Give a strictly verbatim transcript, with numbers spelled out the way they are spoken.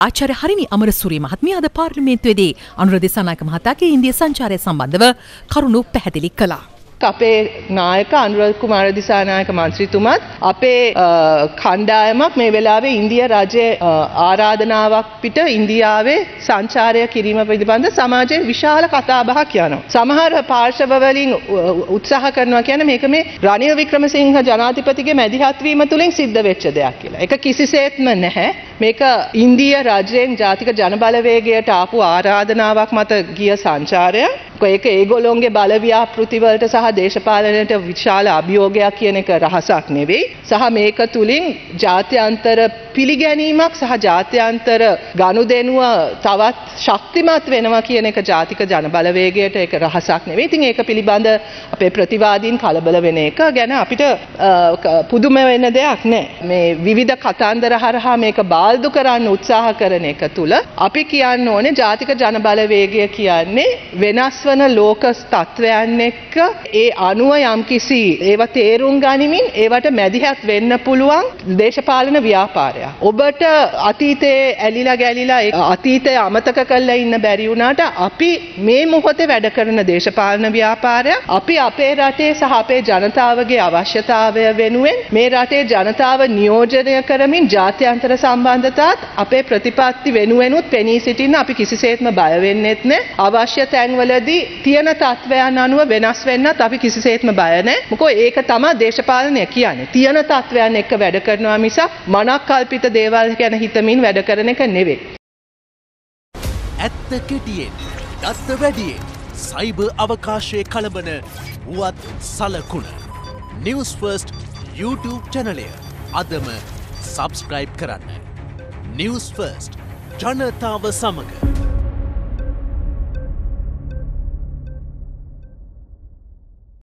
ආචාර්ය හරිනි අමරසූරිය මහත්මිය අද පාර්ලිමේන්තුවේදී අනුර දිසානායක මහතාගේ ඉන්දිය සංචාරය සම්බන්ධව කරුණු පැහැදිලි කළා. අපේ නායක අනුර කුමාර දිසානායක මන්ත්‍රීතුමත් අපේ කණ්ඩායමක් මේ වෙලාවේ ඉන්දියා රජයේ ආරාධනාවක් පිට ඉන්දියාවේ සංචාරය කිරීම පිළිබඳ සමාජයේ විශාල කතාබහක් යනවා. සමහර පාර්ශව වලින් උත්සාහ කරනවා කියන්නේ මේක මේ රනිල් වික්‍රමසිංහ ජනාධිපතිගේ මැදිහත් වීම තුලින් සිද්ධ වෙච්ච දෙයක් කියලා. ඒක කිසිසේත්ම නැහැ. මේක ඉන්දියා රජයෙන් ජාතික ජනබලවේගයට ආපු ආරාධනාවක් මත ගිය සංචාරය. ඒක ඒගොල්ලෝන්ගේ බල ව්‍යාපෘති වලට සහ දේශපාලනයට විශාල අභියෝගයක් කියන එක රහසක් නෙවෙයි. සහ මේක තුලින් ජාත්‍යන්තර පිළිගැනීමක් සහ ජාත්‍යන්තර ගනුදෙනුව තවත් ශක්තිමත් වෙනවා කියන එක ජාතික ජනබලවේගයට ඒක රහසක් නෙවෙයි. ඉතින් ඒක පිළිබඳ අපේ ප්‍රතිවාදීන් කලබල වෙන එක ගැන අපිට පුදුම වෙන්න දෙයක් නැහැ. මේ විවිධ කතන්දර හරහා මේක බාල්දු කරන්න උත්සාහ කරන එක තුල අපි කියන්න ඕනේ ජාතික ජනබලවේගය කියන්නේ වෙනස් වන ලෝක තත්වයන් එක්ක ඒ අනුව යම්කිසි ඒවා තේරුම් ගනිමින් ඒවට මැදිහත් වෙන්න පුළුවන් දේශපාලන ව්‍යාපාරයක්. ඔබට අතීතයේ ඇලිලා ගැලිලා අතීතය අමතක කරලා ඉන්න බැරි වුණාට අපි මේ මොහොතේ වැඩ කරන දේශපාලන ව්‍යාපාරයක් අපි අපේ රටේ සහ අපේ ජනතාවගේ අවශ්‍යතාවය වෙනුවෙන් මේ රටේ ජනතාව නියෝජනය කරමින් ජාත්‍යන්තර සම්බන්ධතාවත් අපේ ප්‍රතිපත්ති වෙනුවෙනුත් පෙනී සිටින්න අපි කිසිසේත්ම බය වෙන්නෙත් නැහැ. අවශ්‍ය තැන්වලදී තියෙන තත්වයන් අනුව වෙනස් වෙන්නත් අපි කිසිසේත්ම බය නැහැ. මොකද ඒක තමයි දේශපාලනය කියන්නේ. තියෙන තත්වයන් එක්ක වැඩ කරනවා මිසක් මනක් කල්පිත දේවල් ගැන හිතමින් වැඩ කරන එක නෙවෙයි. ඇත්ත කෙටියෙන්, දත්ත වැඩියෙන්, සයිබර් අවකාශයේ කලබන වුවත් සලකුණ. Newsfirst YouTube channelය අදම subscribe කරන්න. Newsfirst ජනතාව සමග